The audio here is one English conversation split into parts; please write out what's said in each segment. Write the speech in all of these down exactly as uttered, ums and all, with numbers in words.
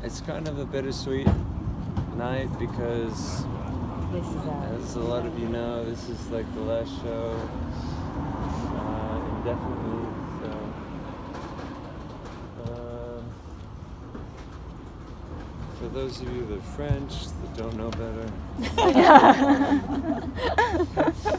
it's kind of a bittersweet night because, This is a, as a lot of you know, this is like the last show uh, indefinitely. So, um, for those of you that are French that don't know better.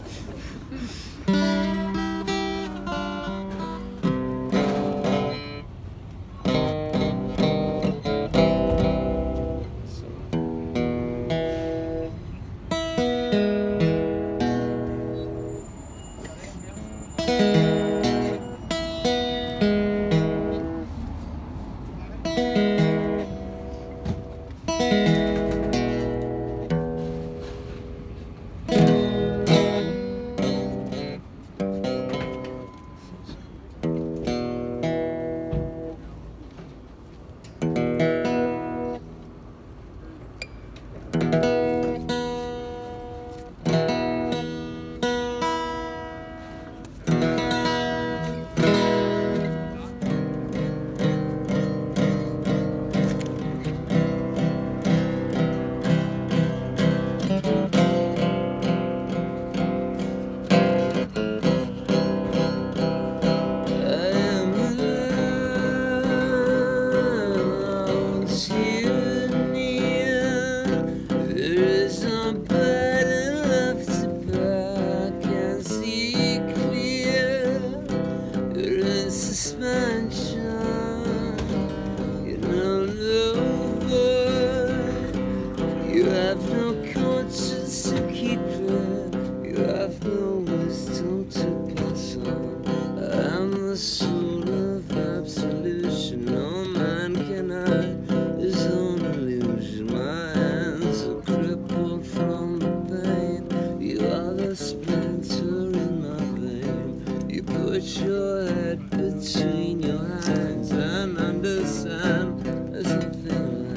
You have no conscience to keep it. You have no wisdom to pass on. I'm the soul of absolution. No man can hide his own illusion. My hands are crippled from the pain. You are the splinter in my vein. You put your head between your hands and understand there's nothing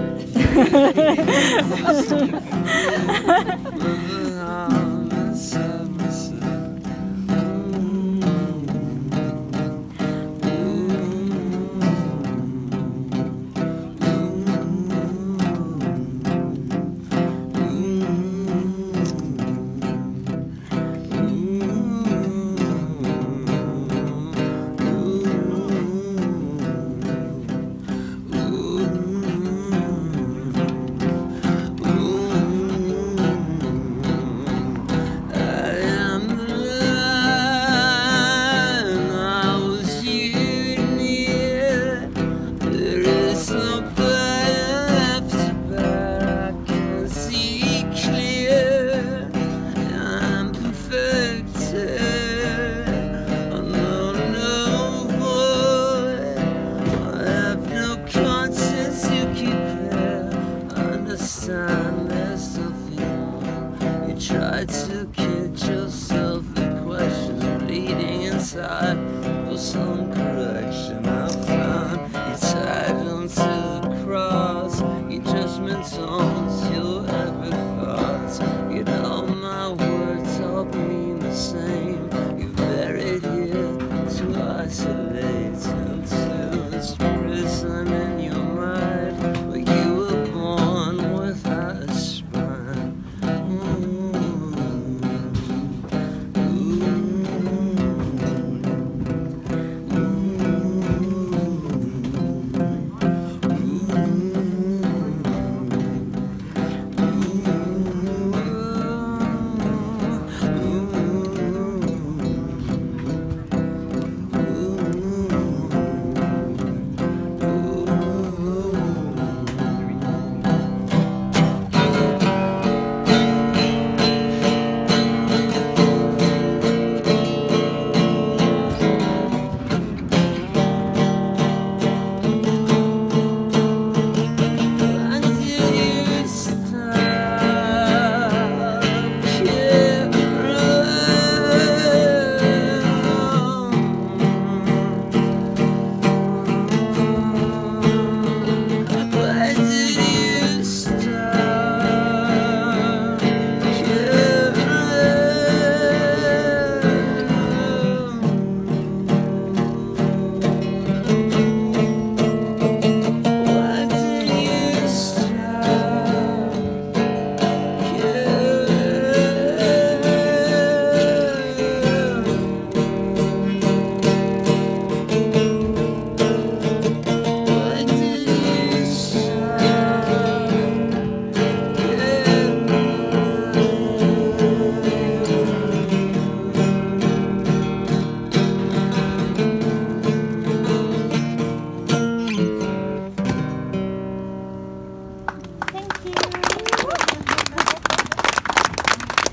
there's nothing more. You try to kid yourself with questions bleeding inside for some correction. I found you tied onto the cross. Your judgment owns your every thought. You know my words all mean the same. You're buried here to isolate and